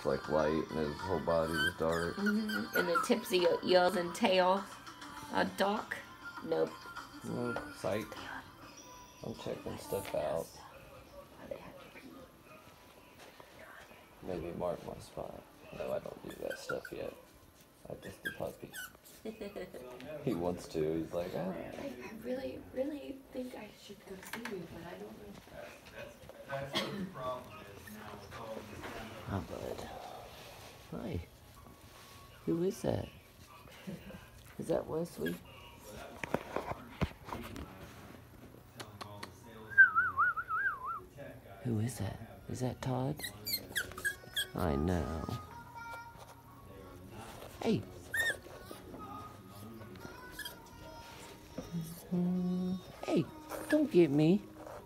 It's like light and his whole body is dark. Mm-hmm. And the tips of your ears and tail are dark. Nope. Nope. Psych. I'm checking stuff out. Maybe mark my spot. No, I don't do that stuff yet. I just the puppy. He wants to. He's like, ah. I really, really think I should go see you, but I don't know. That's what the problem is now with all these demos. Hi, bud. Hi. Who is that? Is that Wesley? Who is that? Is that Todd? I know. Hey. Hey, don't get me.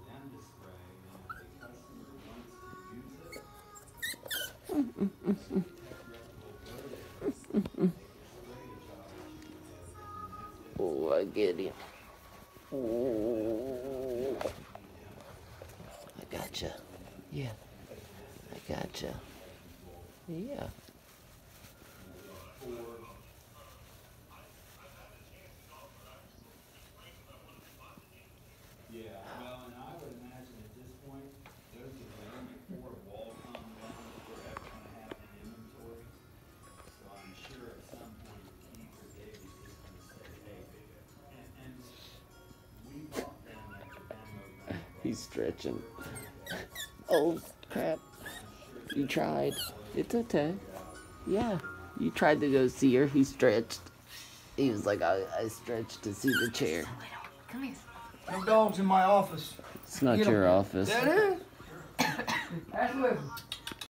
Oh, I get him. Oh. I gotcha. Yeah. I gotcha. Yeah. Yeah, well, and I would imagine at this point, those are the only four Wacom ones we're ever going to have in inventory. So I'm sure at some point Keith or David is just going to say, hey, and we bought them at the demo. He's stretching. Oh, crap. You tried. It's okay. Yeah. You tried to go see her. He stretched. He was like, I stretched to see the chair. Come here. No dogs in my office. It's not your office. That is? That's with him.